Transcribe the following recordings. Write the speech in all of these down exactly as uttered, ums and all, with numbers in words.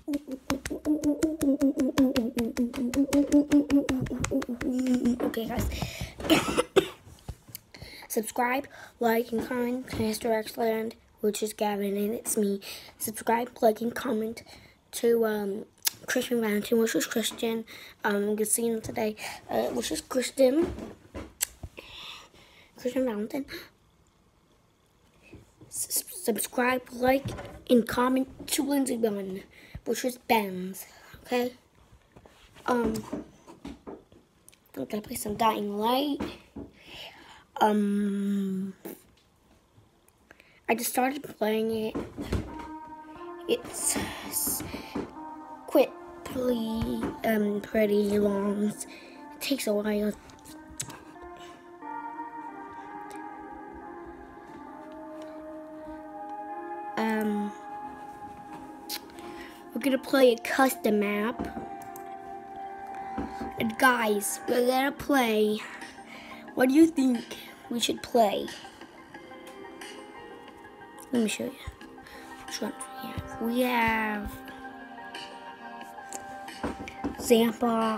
Okay, guys. Subscribe, like, and comment to Mister Xland, which is Gavin, and it's me. Subscribe, like, and comment to um, Christian Valentine, which is Christian. Um, good seeing him today, uh, which is Kristen. Christian Valentine. S subscribe, like, and comment to Lindsay Bun, which is Ben's. Okay. Um, I'm gonna play some Dying Light. Um, I just started playing it. It's quite pretty, um, pretty long. It takes a while. Um, we're gonna play a custom map. And guys, we're gonna play. What do you think we should play? Let me show you. Which ones we have? We have Zampa.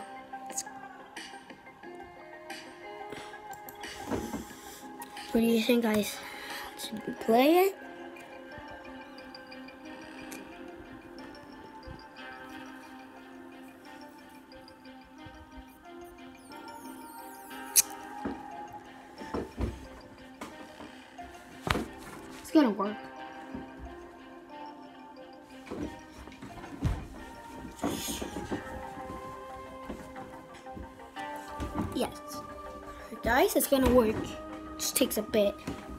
What do you think, guys? Should we play it? It's gonna work. Yes. Guys, it's gonna work. Just takes a bit.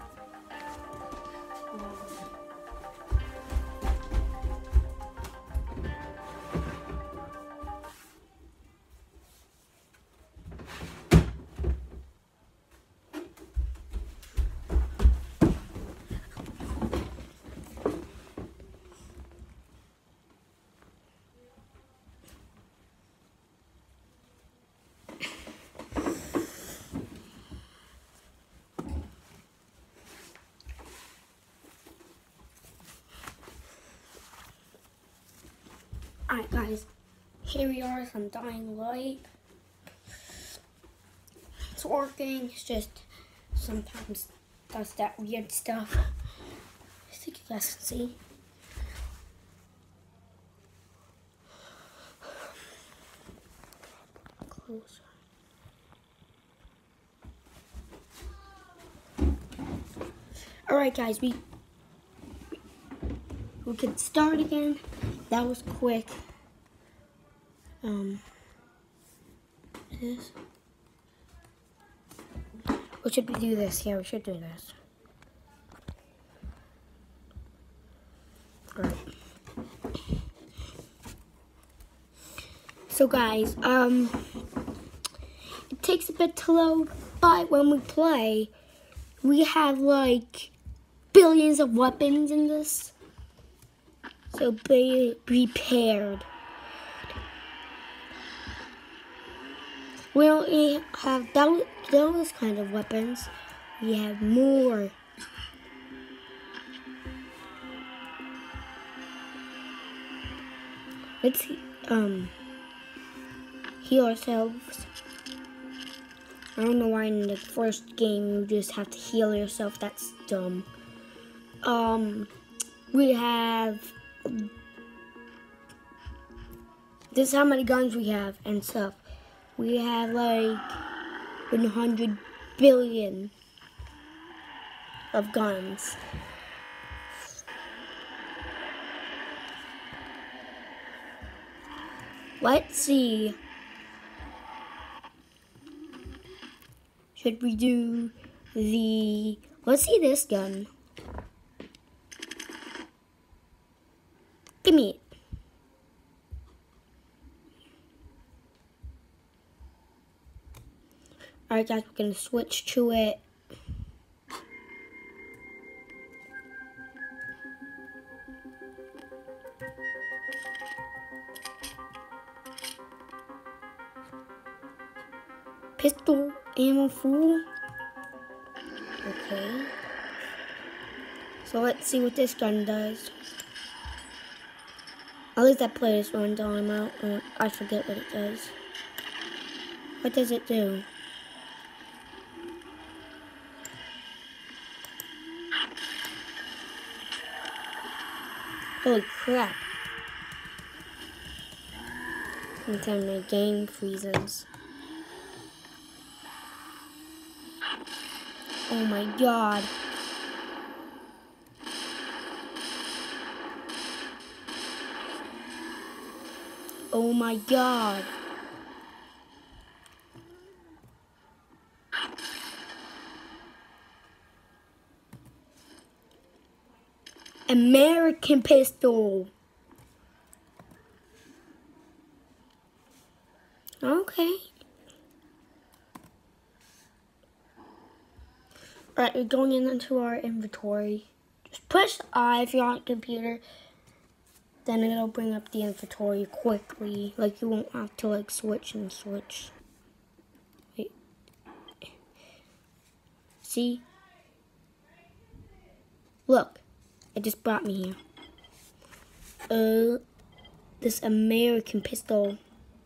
Alright, guys, here we are, some Dying Light. It's working, it's just sometimes does that weird stuff. I think you guys can see. Closer. Alright, guys, we we can start again. That was quick. Um, this. Or should we do this? Yeah, we should do this. Alright. So guys, um, it takes a bit to load, but when we play, we have like billions of weapons in this. So be prepared. We don't have those, those kind of weapons. We have more. Let's um heal ourselves. I don't know why in the first game you just have to heal yourself. That's dumb. Um, we have. This is how many guns we have and stuff. We have like one hundred billion of guns. Let's see. Should we do the... Let's see this gun. Give me it. Alright guys, we're gonna switch to it. Pistol ammo full. Okay. So let's see what this gun does. At least that playlist runs on out. Uh, I forget what it does. What does it do? Holy crap. Anytime my game freezes. Oh my god. Oh my god. American pistol. Okay. Alright, we're going into our inventory. Just push I if you're on a computer. Then it'll bring up the inventory quickly. Like, you won't have to, like, switch and switch. Wait. See? Look. It just brought me here. Uh, this American pistol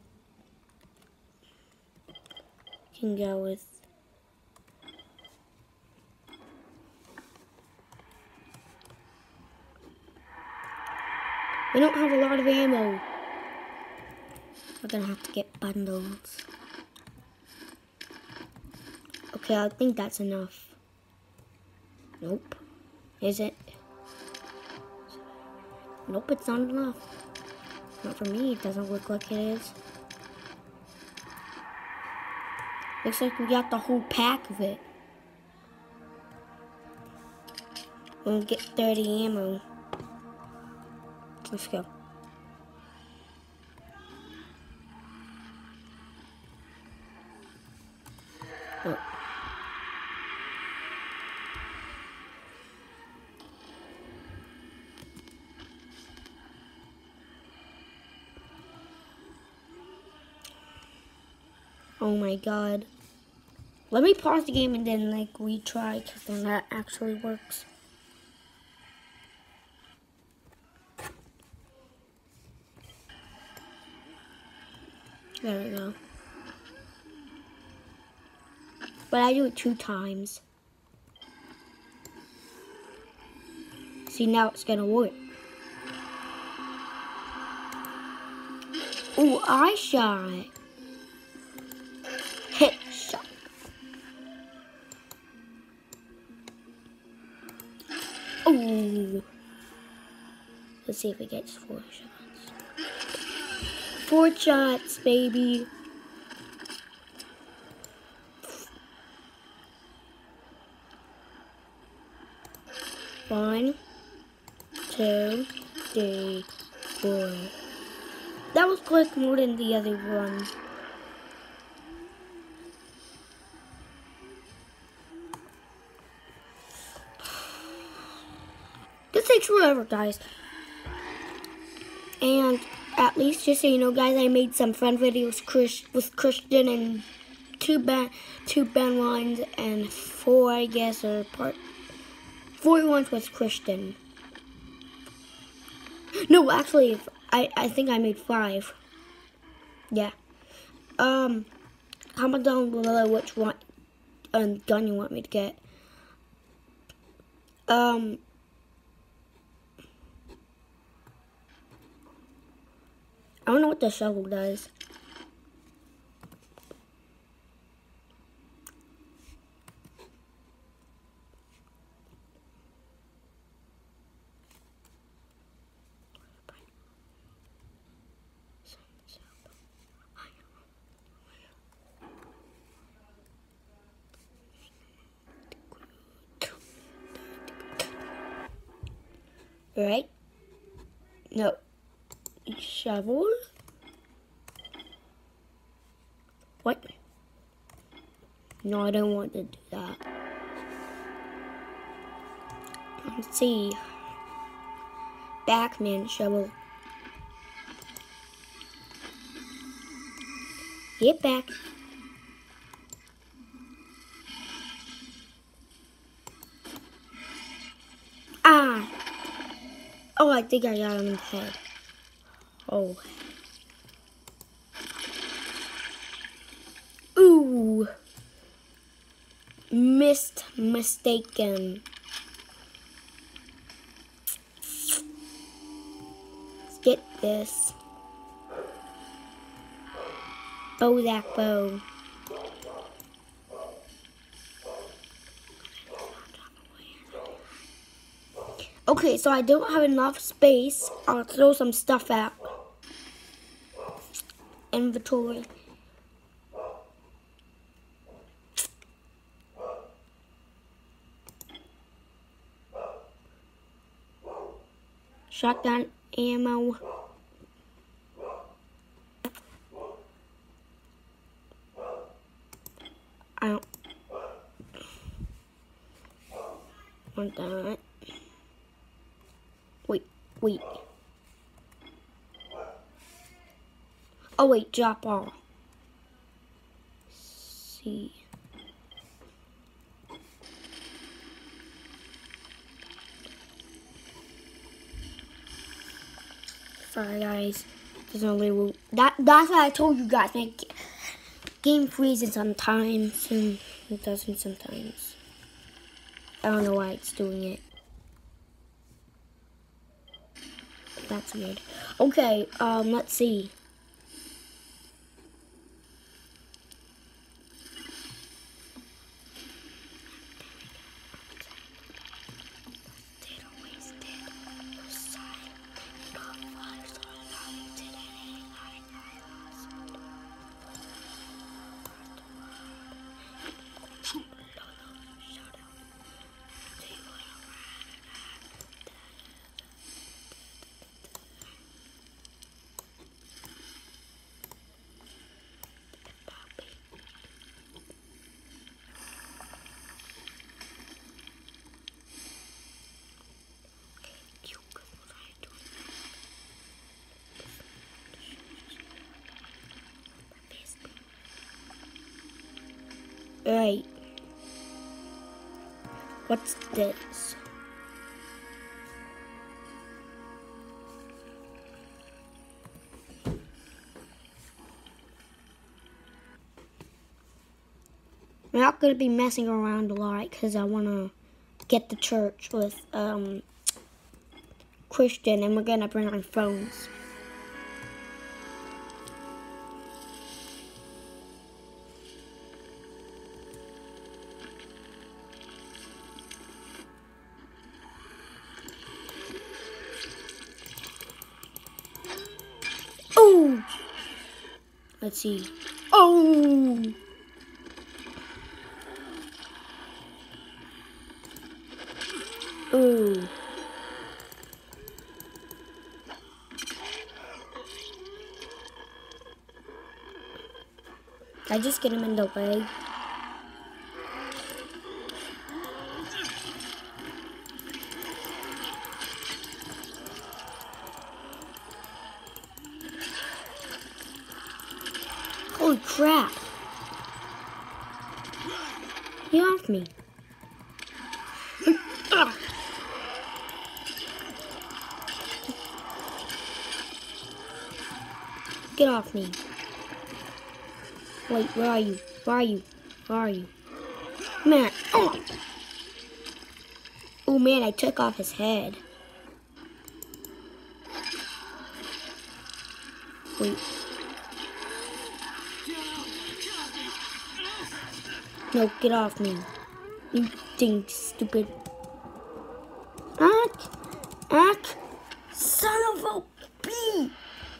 can go with. We don't have a lot of ammo. We're gonna have to get bundles. Okay, I think that's enough. Nope. Is it? Nope, it's not enough. Not for me, it doesn't look like it is. Looks like we got the whole pack of it. We'll get thirty ammo. Let's go. Oh. Oh my god. Let me pause the game and then like retry, because then that actually works. There we go. But I do it two times. See, now it's gonna work. Ooh, eye shot. Hit shot. Ooh. Let's see if it gets four shots. Four shots, baby. One, two, three, four. That was quick more than the other one. This takes forever, guys. And at least, just so you know, guys, I made some friend videos Chris, with Christian and two Ben, two Ben ones and four, I guess, or part four ones with Christian. No, actually, I I think I made five. Yeah. Um, comment down below which one um, gun you want me to get. Um. I don't know what the shovel does. Right? No. Shovel? What? No, I don't want to do that. Let's see. Backman shovel. Get back. Ah! Oh, I think I got him in the head. Oh. Ooh. Missed mistaken. Let's get this. Bozak bow. Okay, so I don't have enough space. I'll throw some stuff out. Inventory. Shotgun ammo. I don't want that. Wait, wait. Oh wait, drop all. See. Sorry guys. There's no way that that's what I told you guys. My game freezes sometimes and it doesn't sometimes. I don't know why it's doing it. That's weird. Okay, um, let's see. Alright. What's this? I'm not going to be messing around a lot because I want to get to church with um, Christian, and we're going to bring our phones. Oh! Let's see. Oh! Ooh. I just get him in the way. Holy crap. Get off me. Get off me. Wait, where are you? Where are you? Where are you? Man. Oh, oh man, I took off his head. Wait. No, get off me. You think stupid. Ack. Ack. Son of a bee.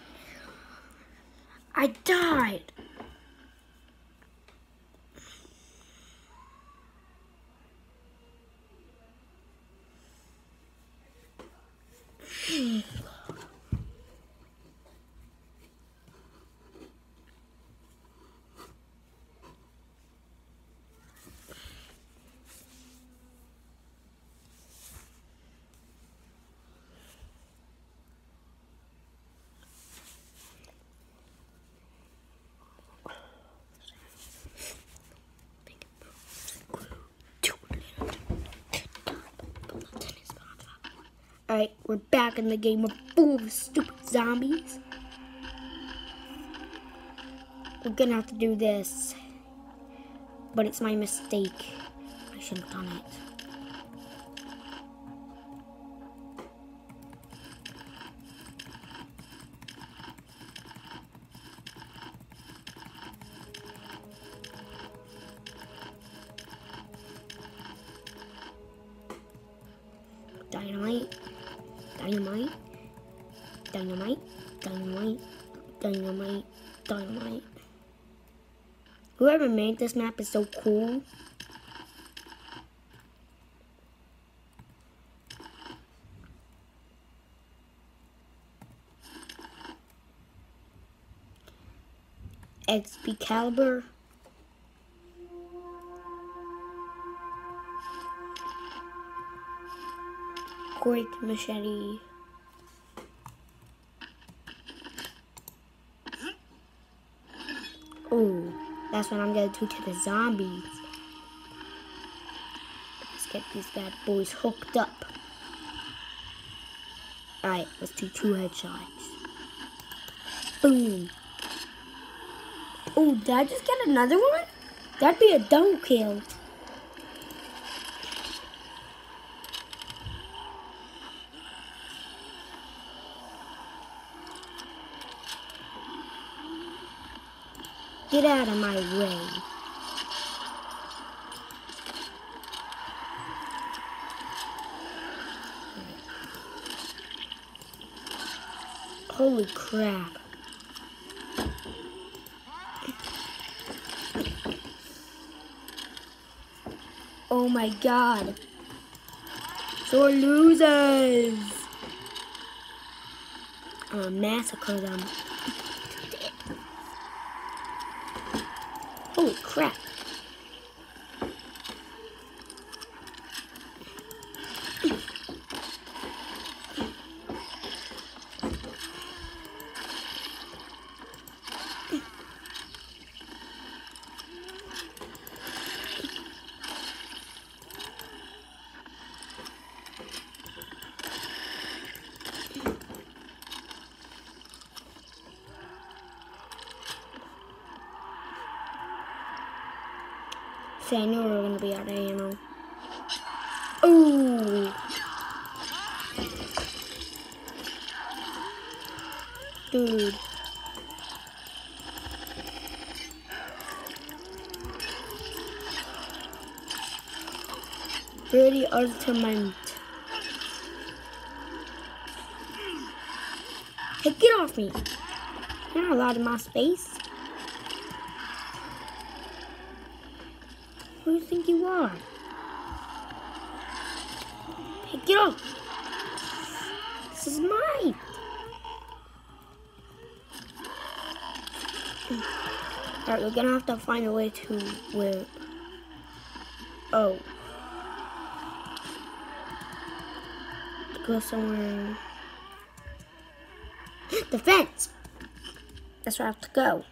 I died. Alright, we're back in the game of full of stupid zombies. We're gonna have to do this. But it's my mistake. I shouldn't have done it. Dynamite. Dynamite. Dynamite. Dynamite. Dynamite. Dynamite. Whoever made this map is so cool. Excalibur. Great machete. Oh, that's what I'm gonna do to the zombies. Let's get these bad boys hooked up. Alright, let's do two headshots. Boom. Oh, did I just get another one? That'd be a double kill. Get out of my way. Holy crap. Oh my god. So losers. I'm gonna massacre them. Holy crap. See, I knew we were gonna be out of ammo. Ooh. Dude. Pretty ultimate. Hey, get off me. You're not allowed in my space. Who do you think you are? Hey, get off! This is mine! Alright, we're gonna have to find a way to where... Oh. Go somewhere... The fence! That's where I have to go.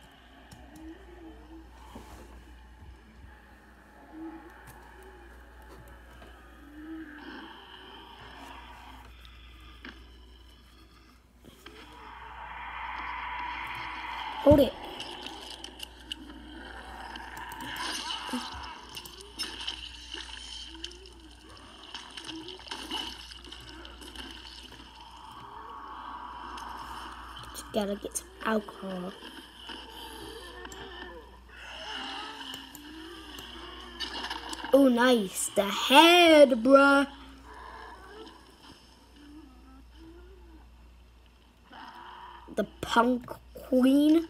Hold it. Just gotta get some alcohol. Oh, nice. The head, bruh. The punk queen.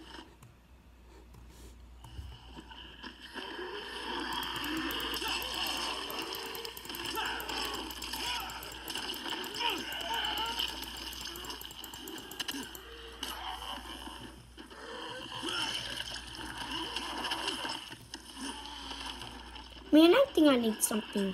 Man, I think I need something.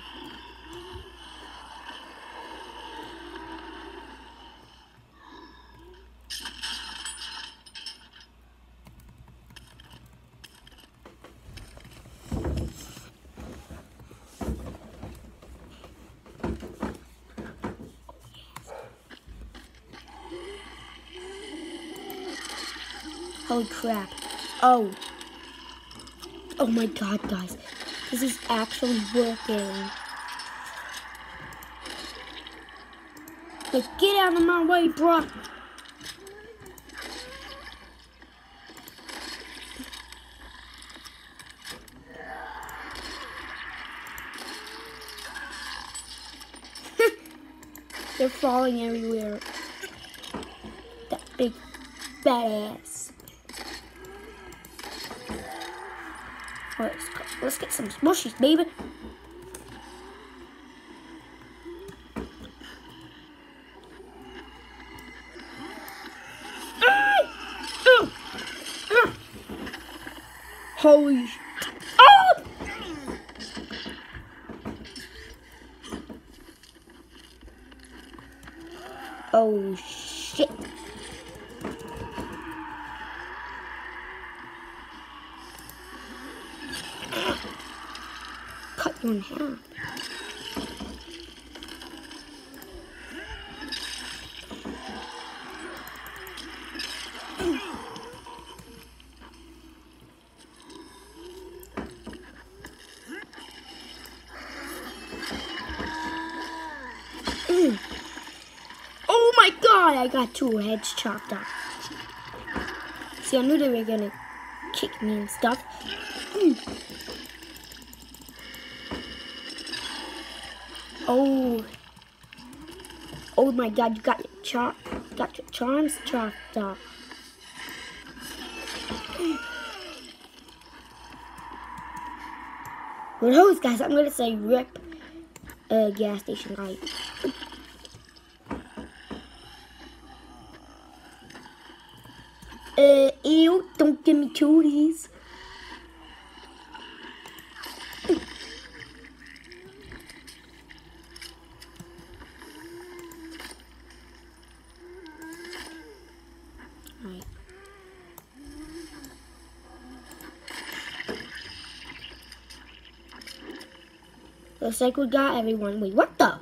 Holy crap. Oh. Oh my god, guys. This is actually working. Like, get out of my way, bro. They're falling everywhere. That big badass. Alright, let's, go. Let's get some smushies, baby. Holy sh- oh! Oh shit. Cut you in half. Mm. Oh my god, I got two heads chopped off. See, I knew they were gonna kick me and stuff. Mm. Oh. Oh my god, you got your chop, got your charms chopped off. For those guys, I'm gonna say rip a uh, gas station light. Uh, ew, don't give me cooties. Alright. Looks like we got everyone. Wait, what the?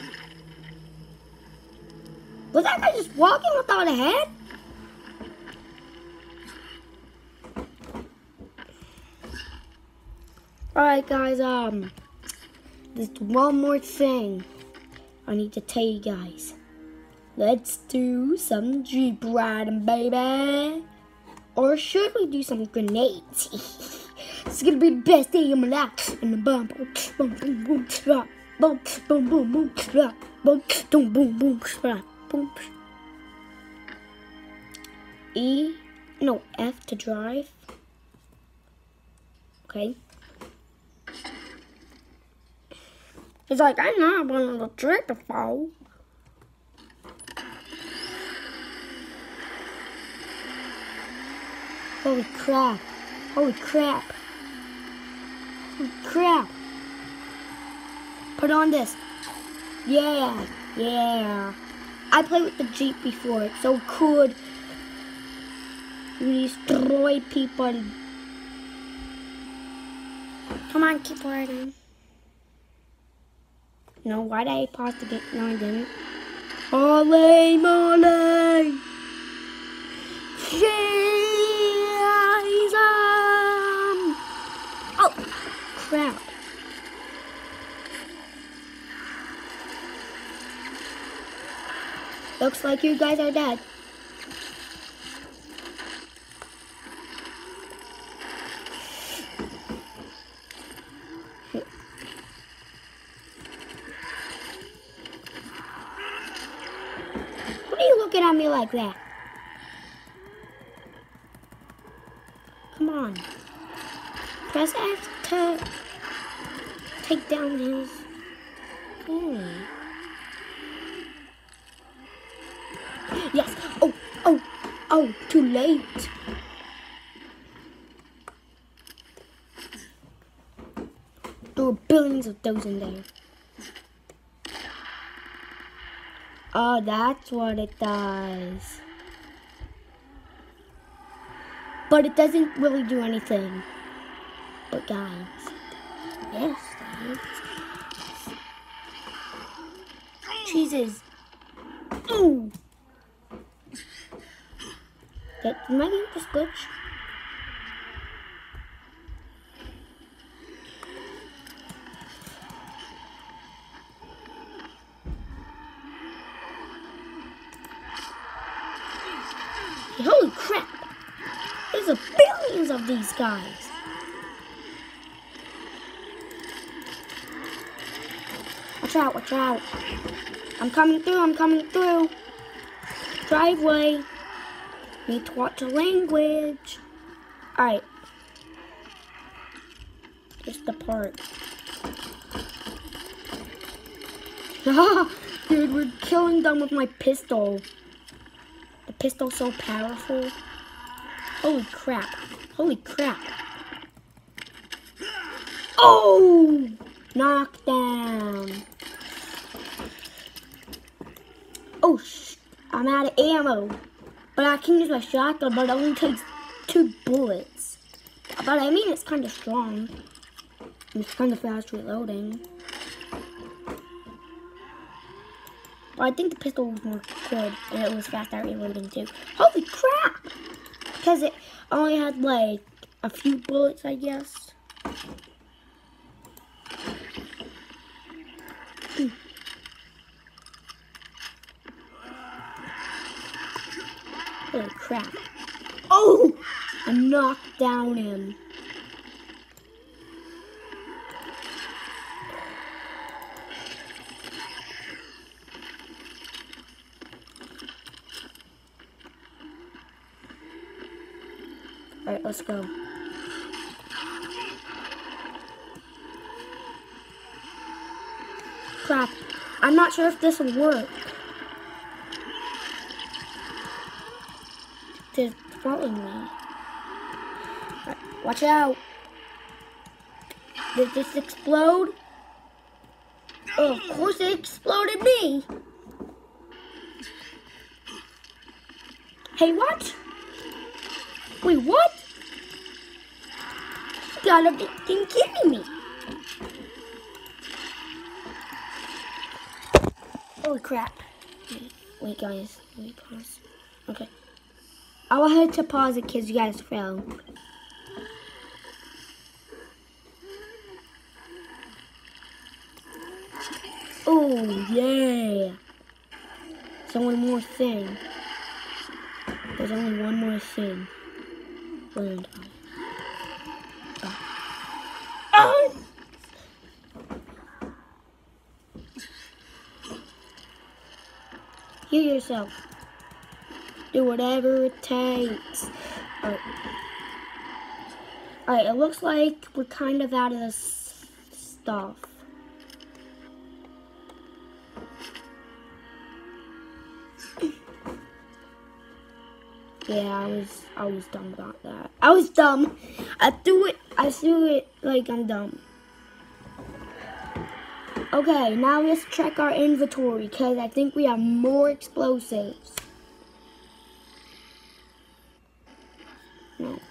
Was that guy just walking without a head? Alright guys, um, there's one more thing I need to tell you guys. Let's do some Jeep riding, baby. Or should we do some grenades? It's gonna be the best day of my life. And the bomb, boom, boom, boom, boom, slap, boom, boom, boom, boom, slap, boom, boom, boom, boom, slap, boom. E, no, F to drive. Okay. It's like, I know I've been on the trip before. Holy crap. Holy crap. Holy crap. Put on this. Yeah. Yeah. I played with the Jeep before. It's so cool. We destroy people. Come on, keep riding. No, why did I pause the game? No, I didn't. Holy moly! Jesus! Oh, crap. Looks like you guys are dead. What are you looking at me like that? Come on. Press F to take down his... Hmm. Yes. Oh, oh, oh, too late. There were billions of those in there. Oh, that's what it does. But it doesn't really do anything. But guys, yes, guys. Jesus. Ooh. Did my game just glitch? Holy crap! There's a billions of these guys. Watch out, watch out. I'm coming through, I'm coming through. Driveway. Need to watch the language. Alright. Just the part. Dude, we're killing them with my pistol. The pistol's so powerful. Holy crap. Holy crap. Oh! Knockdown. Oh, sh I'm out of ammo. But I can use my shotgun, but it only takes two bullets. But I mean, it's kind of strong. It's kind of fast reloading. But I think the pistol was more good, and it was fast at reloading too. Holy crap! Because it only had like a few bullets, I guess. Mm. Holy crap. Oh! I knocked down him. Alright, let's go. Crap. I'm not sure if this will work. They're following me. Right, watch out. Did this explode? Oh, of course it exploded me. Hey, what? Wait, what? You gotta be kidding me. Holy crap. Wait, wait guys. Wait, pause. Okay. I'll head to pause it because you guys fell. Oh, yeah. There's only more thing. There's only one more thing. Land on. Oh. Oh! Heal yourself. Do whatever it takes. Alright. Alright, it looks like we're kind of out of this stuff. Yeah, I was I was dumb about that. I was dumb. I threw it I threw it like I'm dumb. Okay, now let's check our inventory because I think we have more explosives. No.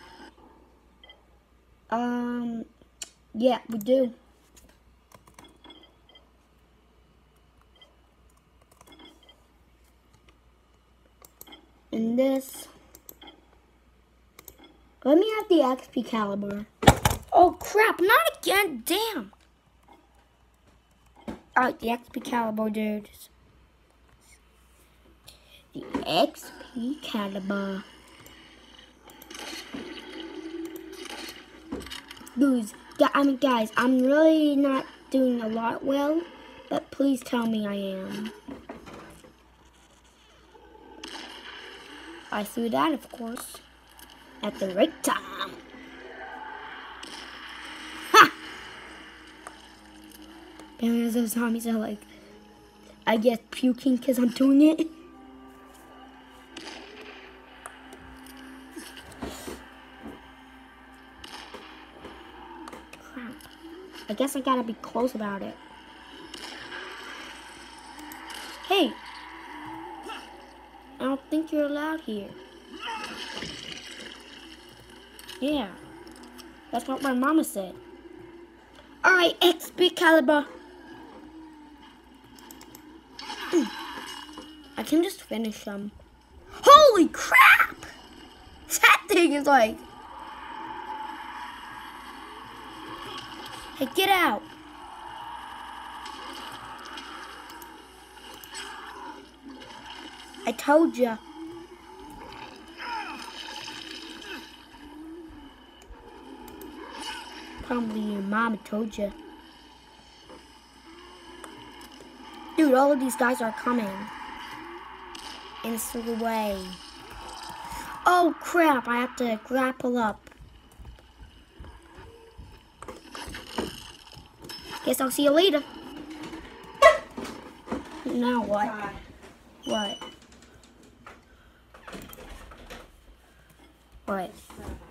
Um yeah, we do. And this. Let me have the X P caliber. Oh crap, not again, damn. Alright, the X P caliber, dude. The X P caliber. Dudes, I mean guys, I'm really not doing a lot well, but please tell me I am. I threw that, of course, at the right time. Ha! And those zombies are like, I guess puking because I'm doing it. Crap. I guess I gotta be close about it. Hey! I don't think you're allowed here. Yeah, that's what my mama said. Alright, X P caliber. I can just finish them. Holy crap! That thing is like... Hey, get out. I told ya. Probably your mama told you. Dude, all of these guys are coming. In this little way. Oh crap, I have to grapple up. Guess I'll see you later. Now what? What? What?